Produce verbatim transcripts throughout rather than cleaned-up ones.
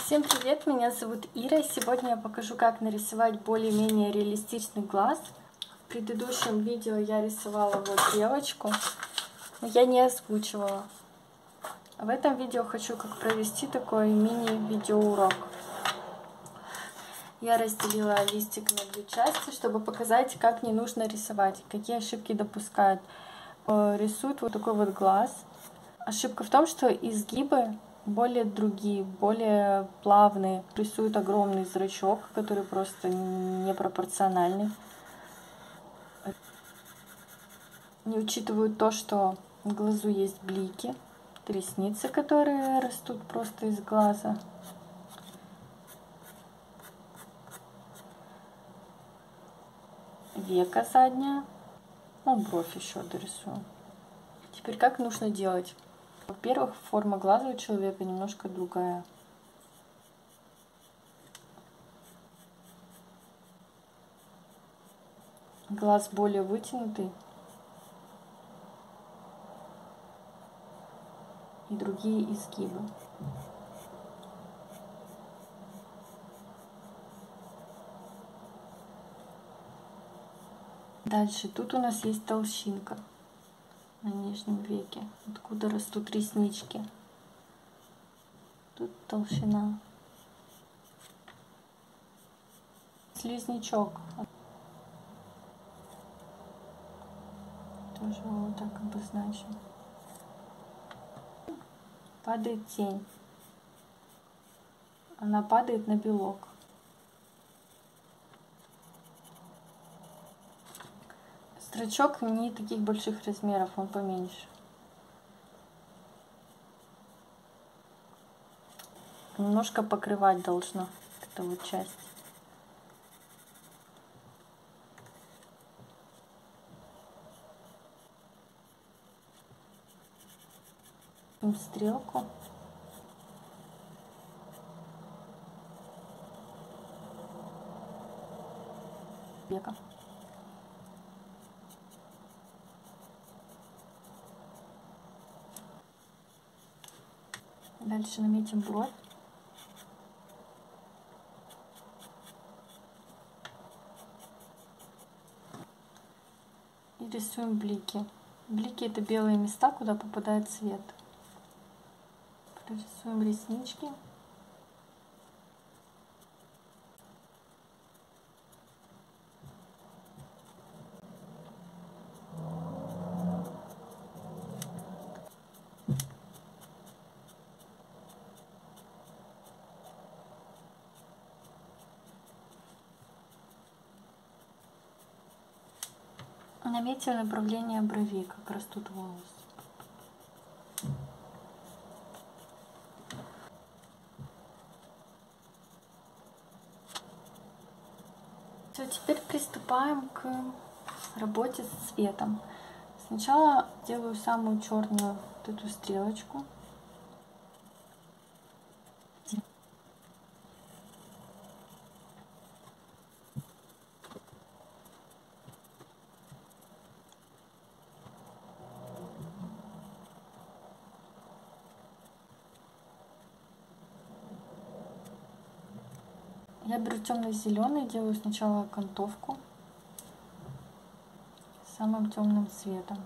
Всем привет, меня зовут Ира. Сегодня я покажу, как нарисовать более-менее реалистичный глаз. В предыдущем видео я рисовала вот девочку, но я не озвучивала. В этом видео хочу как провести такой мини-видеоурок. Я разделила листик на две части, чтобы показать, как не нужно рисовать, какие ошибки допускают. Рисуют вот такой вот глаз. Ошибка в том, что изгибы более другие, более плавные. Рисуют огромный зрачок, который просто непропорциональный. Не учитывают то, что в глазу есть блики, ресницы, которые растут просто из глаза. Века задняя. Ну, бровь еще дорисую. Теперь как нужно делать? Во-первых, форма глаза у человека немножко другая. Глаз более вытянутый. И другие изгибы. Дальше, тут у нас есть толщинка на нижнем веке, откуда растут реснички. Тут толщина. Слизнячок. Тоже вот так обозначим. Падает тень. Она падает на белок. Зрачок не таких больших размеров, он поменьше. Немножко покрывать должно эту вот часть. Стрелку. Века. Дальше наметим бровь. И рисуем блики. Блики — это белые места, куда попадает свет. Рисуем реснички. Наметим направление бровей, как растут волосы. Все, теперь приступаем к работе с цветом. Сначала делаю самую черную вот эту стрелочку. Я беру темно-зеленый, делаю сначала окантовку самым темным цветом.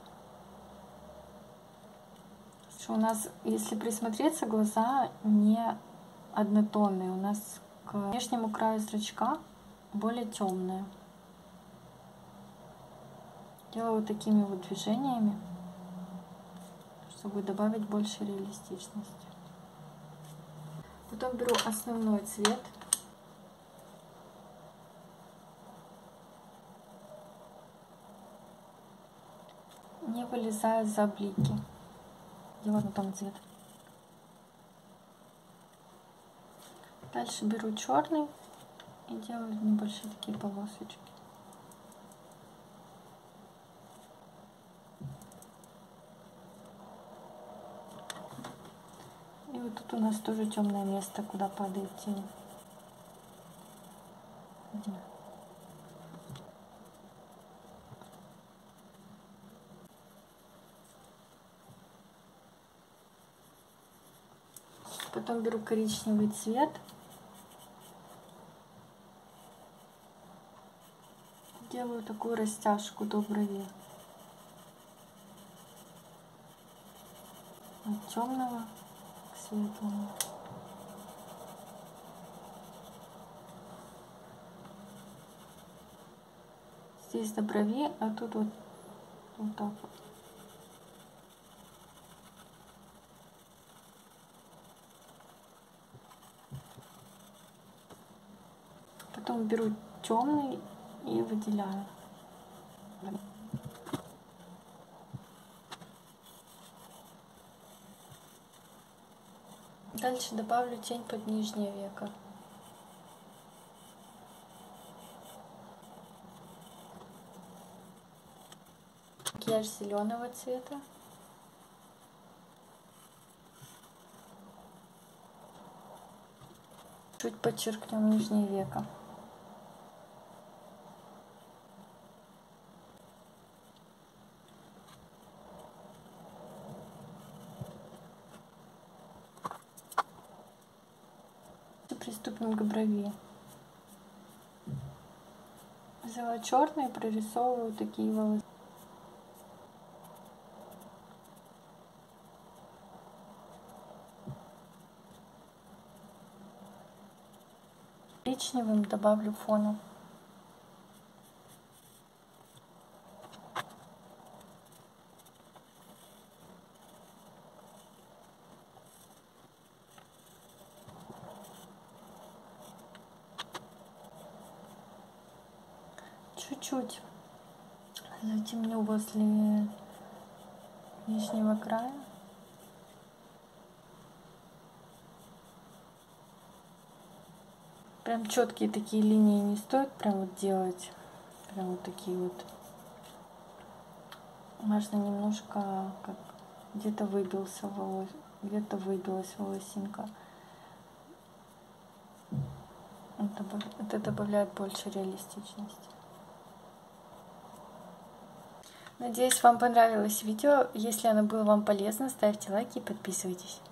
Что у нас, если присмотреться, глаза не однотонные. У нас к внешнему краю зрачка более темные. Делаю вот такими вот движениями, чтобы добавить больше реалистичности. Потом беру основной цвет. Не вылезая за блики. Делаю на том цвет. Дальше беру черный и делаю небольшие такие полосочки. И вот тут у нас тоже темное место, куда падает тень. Потом беру коричневый цвет. Делаю такую растяжку до брови. От темного к светлому. Здесь до брови, а тут вот, вот так вот. Потом беру темный и выделяю. Дальше добавлю тень под нижнее веко. Макияж зеленого цвета. Чуть подчеркнем нижнее веко. Приступим к брови. Взяла черный и прорисовываю такие волосы. Коричневым добавлю фона. Чуть-чуть затемню возле нижнего края. Прям четкие такие линии не стоит прям вот делать. Прям вот такие вот. Можно немножко как где-то выбился волос, где-то выбилась волосинка. Это добавляет больше реалистичности. Надеюсь, вам понравилось видео. Если оно было вам полезно, ставьте лайки и подписывайтесь.